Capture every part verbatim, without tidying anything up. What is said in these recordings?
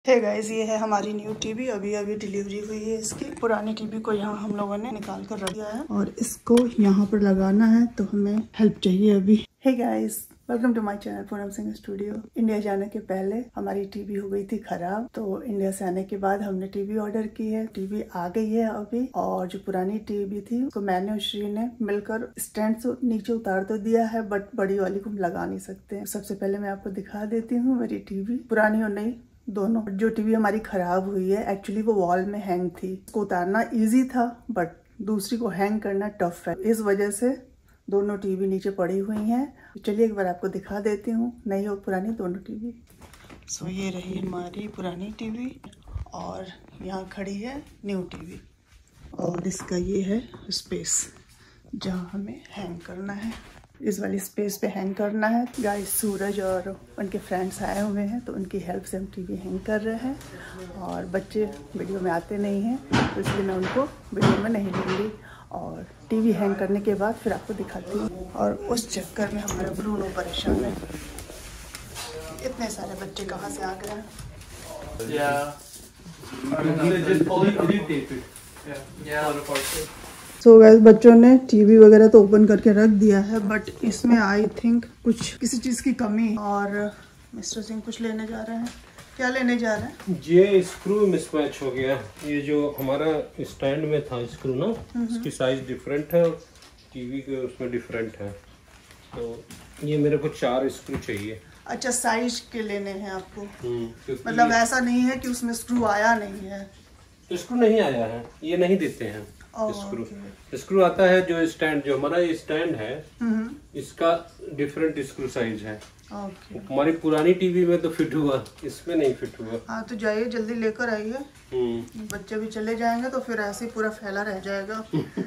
Hey guys, ये है हमारी न्यू टीवी। अभी अभी डिलीवरी हुई है इसकी। पुरानी टीवी को यहाँ हम लोगों ने निकाल कर रख दिया है और इसको यहाँ पर लगाना है, तो हमें हेल्प चाहिए अभी। Hey guys, welcome to my channel Poonam Singh studio. India जाने के पहले हमारी टीवी हो गई थी खराब, तो इंडिया से आने के बाद हमने टीवी ऑर्डर की है। टीवी आ गई है अभी, और जो पुरानी टीवी थी तो मैंने और श्री ने मिलकर स्टैंड से नीचे उतार तो दिया है, बट बड़ी वाली को हम लगा नहीं सकते। सबसे पहले मैं आपको दिखा देती हूँ मेरी टीवी, पुरानी और नई दोनों। जो टीवी हमारी खराब हुई है, एक्चुअली वो वॉल में हैंग थी। उसको उतारना इजी था, बट दूसरी को हैंग करना टफ है। इस वजह से दोनों टीवी नीचे पड़ी हुई हैं। चलिए एक बार आपको दिखा देती हूँ, नई और पुरानी दोनों टीवी। सो ये रही हमारी पुरानी टीवी और यहाँ खड़ी है न्यू टीवी। और इसका ये है स्पेस जहाँ हमें हैंग करना है। इस वाली स्पेस पे हैंग करना है। गाइस, सूरज और उनके फ्रेंड्स आए हुए हैं, तो उनकी हेल्प से हम टीवी हैंग कर रहे हैं। और बच्चे वीडियो में आते नहीं हैं, तो इसलिए मैं उनको वीडियो में नहीं लूँगी। और टीवी हैंग करने के बाद फिर आपको दिखाती हूँ। और उस चक्कर में हमारा ब्रूनो परेशान है। इतने सारे बच्चे कहाँ से आ गए हैं। सो गाइस, बच्चों ने टीवी वगैरह तो ओपन करके रख दिया है, बट इसमें आई थिंक कुछ किसी चीज़ की कमी। और मिस्टर सिंह कुछ लेने जा रहे हैं। क्या लेने जा रहे हैं? ये स्क्रू मिसमैच हो गया। ये जो हमारा स्टैंड में था स्क्रू ना, इसकी साइज डिफरेंट है और टीवी के उसमें डिफरेंट है। तो ये मेरे को चार स्क्रू चाहिए। अच्छा, साइज के लेने हैं आपको? मतलब ऐसा नहीं है कि उसमें स्क्रू आया नहीं है? स्क्रू नहीं आया है, ये नहीं देते हैं स्क्रू। स्क्रू आता है जो स्टैंड, जो हमारा ये स्टैंड है इसका डिफरेंट स्क्रू साइज है। okay. हमारी पुरानी टीवी में तो फिट हुआ, इसमें नहीं फिट हुआ। हाँ, तो जाइए जल्दी लेकर आइए। बच्चे भी चले जाएंगे तो फिर ऐसे ही पूरा फैला रह जाएगा।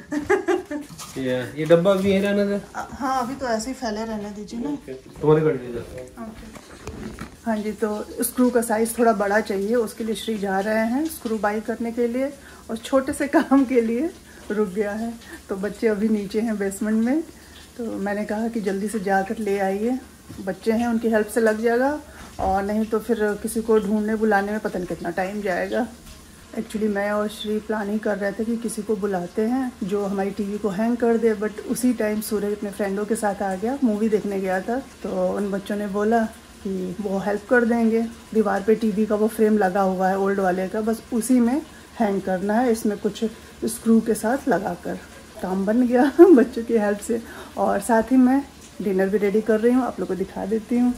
ये ये डब्बा भी है रहने दे। हाँ, अभी तो ऐसे ही फैले रहने दीजिए ना। तुम्हारे कर दीजिए। हाँ जी, तो स्क्रू का साइज थोड़ा बड़ा चाहिए, उसके लिए श्री जा रहे हैं स्क्रू बाई करने के लिए। और छोटे से काम के लिए रुक गया है। तो बच्चे अभी नीचे हैं बेसमेंट में, तो मैंने कहा कि जल्दी से जाकर ले आइए। बच्चे हैं, उनकी हेल्प से लग जाएगा, और नहीं तो फिर किसी को ढूंढने बुलाने में पता नहीं कितना टाइम जाएगा। एक्चुअली मैं और श्री प्लानिंग कर रहे थे कि किसी को बुलाते हैं जो हमारी टीवी को हैंग कर दे, बट उसी टाइम सूरज अपने फ्रेंडों के साथ आ गया। मूवी देखने गया था, तो उन बच्चों ने बोला कि वो हेल्प कर देंगे। दीवार पे टीवी का वो फ्रेम लगा हुआ है ओल्ड वाले का, बस उसी में हैंग करना है। इसमें कुछ स्क्रू के साथ लगाकर काम बन गया बच्चों की हेल्प से। और साथ ही मैं डिनर भी रेडी कर रही हूँ, आप लोग को दिखा देती हूँ।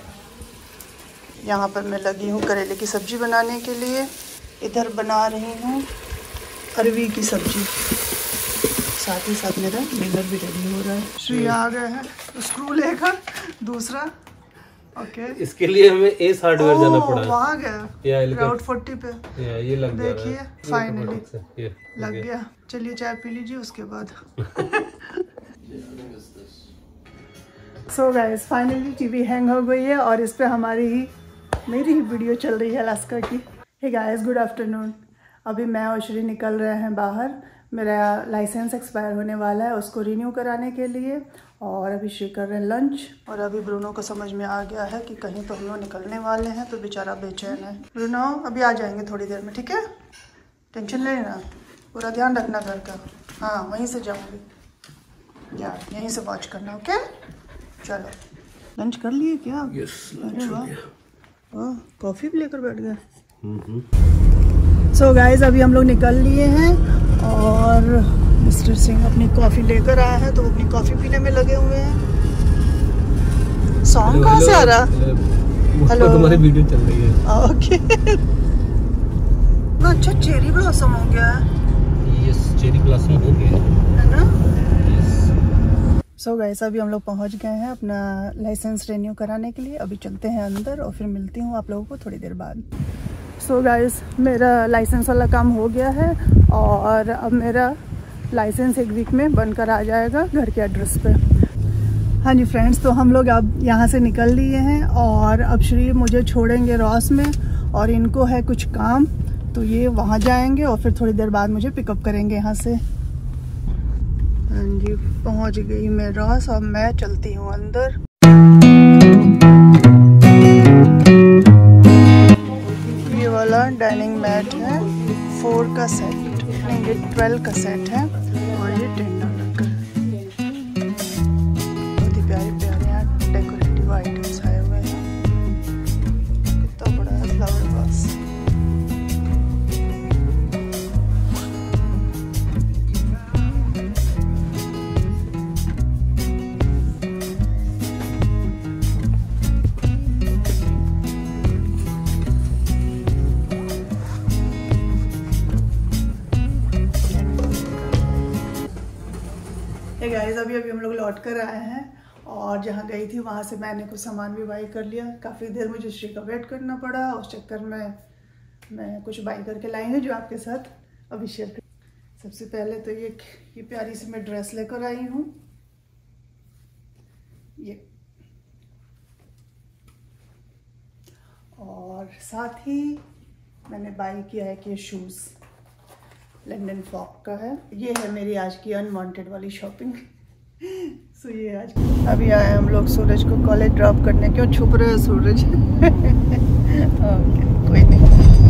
यहाँ पर मैं लगी हूँ करेले की सब्जी बनाने के लिए। इधर बना रही हूँ अरवी की सब्जी, साथ ही साथ मेरा डिनर भी रेडी हो रहा है। श्री आ गए हैं स्क्रू लेकर दूसरा। Okay okay. इसके लिए हमें एस हार्डवेयर जाना पड़ा। वहाँ गया राउट फोर्टी पे। या, ये लग गया। देखिए फाइनली लग गया। चलिए चाय पी लीजिए उसके बाद। So guys, finally TV hang हो गई है और इस पे हमारी ही मेरी ही वीडियो चल रही है अलास्का की। Hey guys, good afternoon. अभी मैं और श्री निकल रहे हैं बाहर। मेरा लाइसेंस एक्सपायर होने वाला है, उसको रिन्यू कराने के लिए। और अभी श्री कर रहे हैं लंच। और अभी ब्रूनो को समझ में आ गया है कि कहीं तो हम लोग निकलने वाले हैं, तो बेचारा बेचैन है। ब्रूनो अभी आ जाएंगे थोड़ी देर में, ठीक है? टेंशन ले लेना, पूरा ध्यान रखना घर का। हाँ, वहीं से जाऊँगी यार, यहीं से वॉच करना। ओके, चलो। लंच कर लिए क्या? यस, लंच हो गया। कॉफ़ी भी लेकर बैठ गए। सो गाइस, अभी हम लोग निकल लिए हैं और मिस्टर सिंह अपनी कॉफ़ी लेकर आया है, तो वो अपनी कॉफ़ी पीने में लगे हुए हैं। सॉन्ग कहाँ से आ रहा? हेलो, तुम्हारी वीडियो चल रही है। ओके। ना अच्छा चेरी ब्लॉसम हो गया है। यस, चेरी ब्लॉसम हो गया है ना। सो गाइस, अभी हम लोग पहुंच गए हैं अपना लाइसेंस रिन्यू कराने के लिए। अभी चलते हैं अंदर और फिर मिलती हूँ आप लोगों को थोड़ी देर बाद। सो गाइस, मेरा लाइसेंस वाला काम हो गया है और अब मेरा लाइसेंस एक वीक में बनकर आ जाएगा घर के एड्रेस पे। हाँ जी फ्रेंड्स, तो हम लोग अब यहाँ से निकल लिए हैं और अब श्री मुझे छोड़ेंगे रॉस में, और इनको है कुछ काम, तो ये वहाँ जाएंगे और फिर थोड़ी देर बाद मुझे पिकअप करेंगे यहाँ से। हाँ जी, पहुँच गई मैं रॉस और मैं चलती हूँ अंदर। वाला डाइनिंग मैट है, फोर का सेट, नहीं ये ट्वेल्व का सेट है और ये टेन डॉलर का है। बहुत ही प्यारे प्यारे यहाँ डेकोरेटिव आइटम्स आए हुए हैं। कितना बड़ा है फ्लावर वास। गाइस अभी अभी हम लोग लौट कर आए हैं और जहाँ गई थी वहाँ से मैंने कुछ सामान भी बाई कर लिया। काफ़ी देर मुझे श्री का वेट करना पड़ा, उस चक्कर में मैं कुछ बाई करके लाई हूँ जो आपके साथ अभी शेयर कर। सबसे पहले तो ये ये प्यारी सी मैं ड्रेस लेकर आई हूँ, ये, और साथ ही मैंने बाई किया है कि शूज़ लंदन फॉग का है। ये है मेरी आज की अनवांटेड वाली शॉपिंग। सो ये आज अभी आए हम लोग सूरज को कॉलेज ड्रॉप करने। क्यों छुप रहे हो सूरज? ओके कोई नहीं।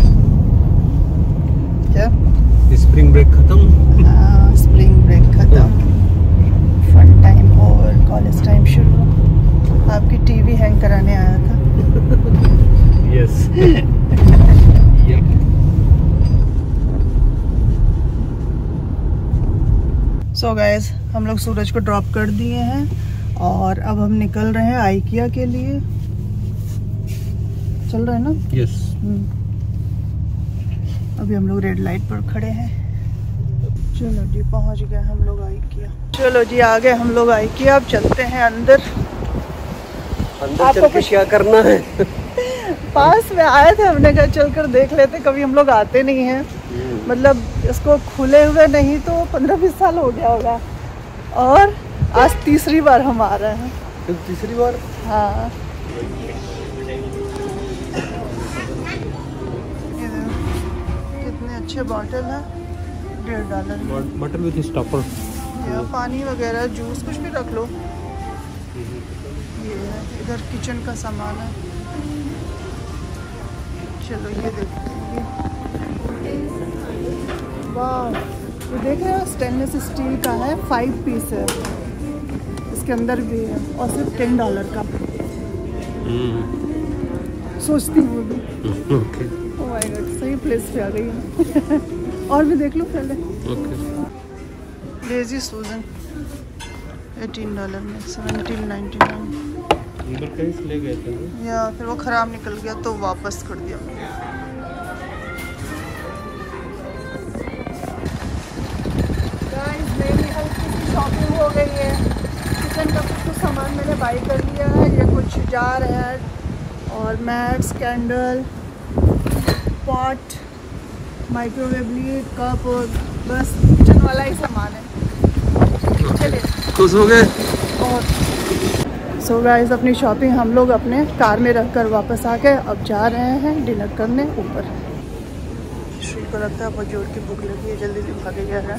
क्या स्प्रिंग ब्रेक खत्म? हाँ स्प्रिंग ब्रेक खत्म, फन टाइम और कॉलेज टाइम शुरू। आपकी टीवी हैंग कराने आया था। यस। सो गाइस हम लोग सूरज को ड्रॉप कर दिए हैं और अब हम निकल रहे हैं आइकिया के लिए। चल रहे हैं ना? यस। अभी हम लोग रेड लाइट पर खड़े हैं। चलो जी पहुंच गए हम लोग आइकिया। चलो जी आ गए हम लोग आइकिया। अब चलते हैं अंदर। अंदर चल के क्या करना है? पास में आए थे, हमने कहा चल कर देख लेते, कभी हम लोग आते नहीं हैं। मतलब इसको खुले हुए नहीं तो पंद्रह बीस साल हो गया होगा और आज तीसरी बार हम आ रहे हैं। तीसरी बार? हाँ। कितने अच्छे बॉटल है, डेढ़ डॉलर। Bottle with stopper. या पानी वगैरह जूस कुछ भी रख लो। ये है इधर किचन का सामान है। चलो ये देखते हैं। वाह ये देख रहे हो स्टेनलेस स्टील का है, फाइव पीस है, इसके अंदर भी है और सिर्फ टेन डॉलर का। सोचती हूँ भी। ओके। ओह माय गॉड सही प्लेस पे आ गई है। और भी देख लो पहले। Okay. Lazy Susan eighteen dollar में, सेवनटीन नाइन्टी नाइन। अंदर कहीं से ले गए थे या फिर वो ख़राब निकल गया तो वापस कर दिया। गाइस मेरी हल्की सी शॉपिंग हो गई है। किचन का कुछ कुछ सामान मैंने बाई कर लिया है। ये कुछ जार है और mats, candle, pot, microwave lid, cup और बस किचन वाला ही सामान है। चलिए खुश हो गए बहुत। सो गाइस अपनी शॉपिंग हम लोग अपने कार में रख कर वापस आ गए। अब जा रहे हैं डिनर करने ऊपर। श्री को लगता है बहुत जोर की भूख लगी है, जल्दी से भागे गया है।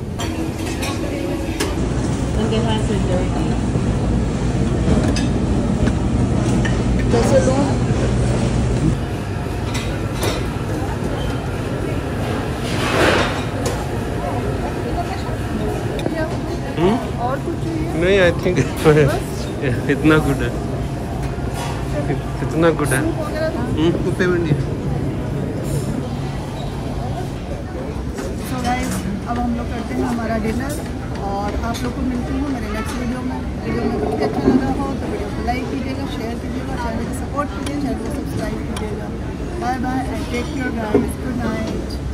कैसे लूँ? और कुछ चाहिए? नहीं आई थिंक इतना गुड है, इतना गुड है। हम्म पेमेंट दिया। सो गाइस अब हम लोग करते हैं हमारा डिनर और आप लोग को मिलती हूँ मेरे नेक्स्ट वीडियो में। वीडियो में कुछ अच्छा लगा हो तो वीडियो को लाइक कीजिएगा, शेयर कीजिएगा, चैनल को सपोर्ट कीजिए, चैनल को सब्सक्राइब कीजिएगा। Bye bye and take care guys, good night.